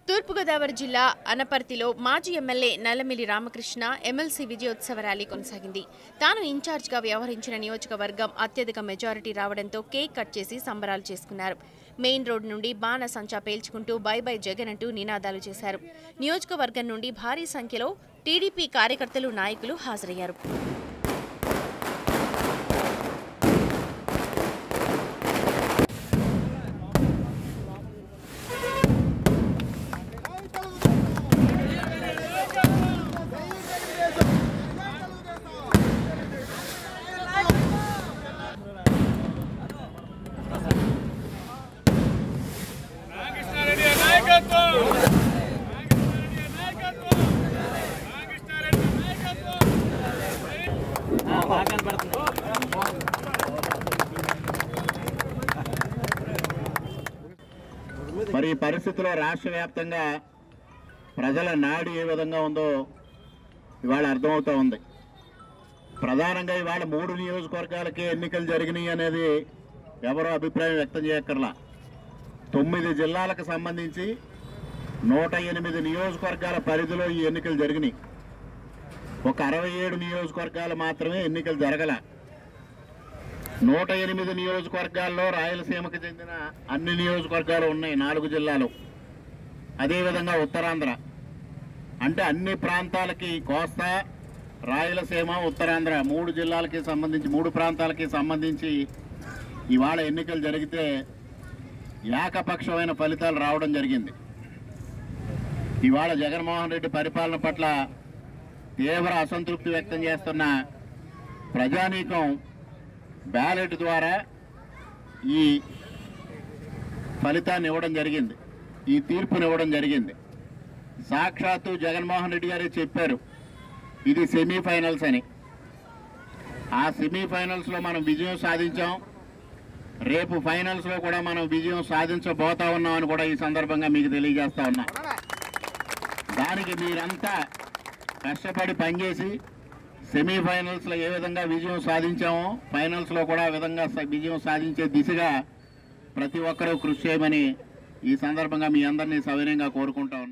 తూర్పు గోదావరి జిల్లా అనపర్తిలో మాజీ ఎమ్మెల్యే నల్లమిల్లి రామకృష్ణ ఎమ్మెల్సీ విజయోత్సవ ర్యాలీ కొనసాగింది. తాను ఇన్ఛార్జిగా వ్యవహరించిన నియోజకవర్గం అత్యధిక మెజారిటీ రావడంతో కేక్ కట్ చేసి సంబరాలు చేసుకున్నారు. మెయిన్ రోడ్ నుండి బాణ సంచా పేల్చుకుంటూ బై బై జగన్ అంటూ నినాదాలు చేశారు. నియోజకవర్గం నుండి భారీ సంఖ్యలో టీడీపీ కార్యకర్తలు, నాయకులు హాజరయ్యారు. మరి ఈ పరిస్థితిలో రాష్ట్ర వ్యాప్తంగా ప్రజల నాడి ఏ విధంగా ఉందో ఇవాళ అర్థమవుతా ఉంది. ప్రధానంగా ఇవాళ 3 నియోజకవర్గాలకే ఎన్నికలు జరిగినాయి అనేది ఎవరో అభిప్రాయం వ్యక్తం చేయక్కర్లా. 9 జిల్లాలకు సంబంధించి 108 నియోజకవర్గాల పరిధిలో ఈ ఎన్నికలు జరిగినాయి. ఒక 67 నియోజకవర్గాలు మాత్రమే ఎన్నికలు జరగల. 108 నియోజకవర్గాల్లో రాయలసీమకు చెందిన అన్ని నియోజకవర్గాలు ఉన్నాయి, 4 జిల్లాలు. అదేవిధంగా ఉత్తరాంధ్ర అంటే అన్ని ప్రాంతాలకి, కోస్తా, రాయలసీమ, ఉత్తరాంధ్ర 3 జిల్లాలకి సంబంధించి 3 ప్రాంతాలకి సంబంధించి ఇవాళ ఎన్నికలు జరిగితే ఏకపక్షమైన ఫలితాలు రావడం జరిగింది. ఇవాళ జగన్మోహన్ రెడ్డి పరిపాలన పట్ల తీవ్ర అసంతృప్తి వ్యక్తం చేస్తున్న ప్రజానీకం బ్యాలెట్ ద్వారా ఈ ఫలితాన్ని ఇవ్వడం జరిగింది, ఈ తీర్పుని ఇవ్వడం జరిగింది. సాక్షాత్తు జగన్మోహన్ రెడ్డి గారే చెప్పారు ఇది సెమీఫైనల్స్ అని. ఆ సెమీఫైనల్స్లో మనం విజయం సాధించాం, రేపు ఫైనల్స్లో కూడా మనం విజయం సాధించబోతా ఉన్నాం అని కూడా ఈ సందర్భంగా మీకు తెలియజేస్తా ఉన్నా. దానికి మీరంతా కష్టపడి పనిచేసి సెమీఫైనల్స్లో ఏ విధంగా విజయం సాధించామో ఫైనల్స్లో కూడా ఆ విధంగా విజయం సాధించే దిశగా ప్రతి ఒక్కరూ కృషి చేయమని ఈ సందర్భంగా మీ అందరినీ సవినయంగా కోరుకుంటా ఉన్నాను.